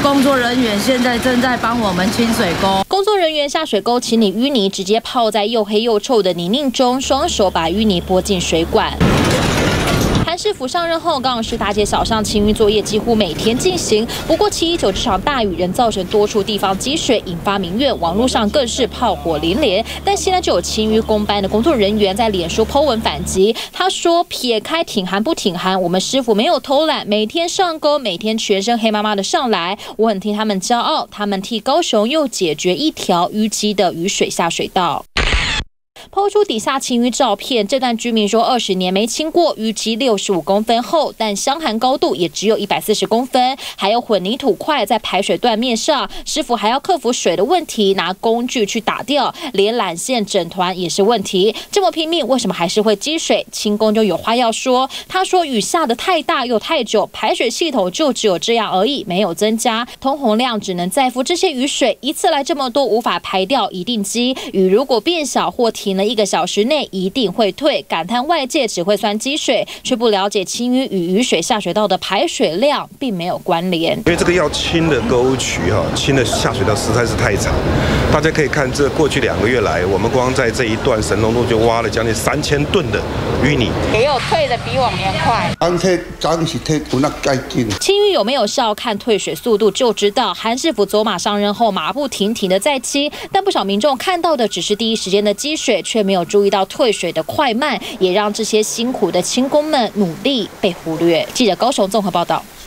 工作人员现在正在帮我们清水沟。 工作人员下水沟清理淤泥，直接泡在又黑又臭的泥泞中，双手把淤泥拨进水管。 韩市府上任后，高雄市大街小巷清淤作业几乎每天进行。不过719这场大雨仍造成多处地方积水，引发民怨，网络上更是炮火连连。但现在就有清淤工班的工作人员在脸书 po 文反击，他说：“撇开挺韩不挺韩，我们师傅没有偷懒，每天上沟，每天全身黑麻麻的上来，我很替他们骄傲。他们替高雄又解决一条淤积的雨水下水道。” 抛出底下清淤照片，这段居民说20年没清过，淤积65公分厚，但箱涵高度也只有140公分，还有混凝土块在排水断面上，师傅还要克服水的问题，拿工具去打掉，连缆线整团也是问题。这么拼命，为什么还是会积水？清工就有话要说，他说雨下得太大又太久，排水系统就只有这样而已，没有增加，通洪量只能载负这些雨水，一次来这么多，无法排掉一定积。雨如果变小或停了1个小时内一定会退，感叹外界只会算积水，却不了解清淤与雨水下水道的排水量并没有关联。 因为这个要清的沟渠清的下水道实在是太长，大家可以看这过去2个月来，我们光在这一段神农路就挖了将近3000吨的淤泥， 也有退的比往年快。 清淤有没有效，看退水速度就知道。韩市府走马上任后，马不停蹄的在清，但不少民众看到的只是第一时间的积水，却没有注意到退水的快慢，也让这些辛苦的清工们努力被忽略。记者高雄综合报道。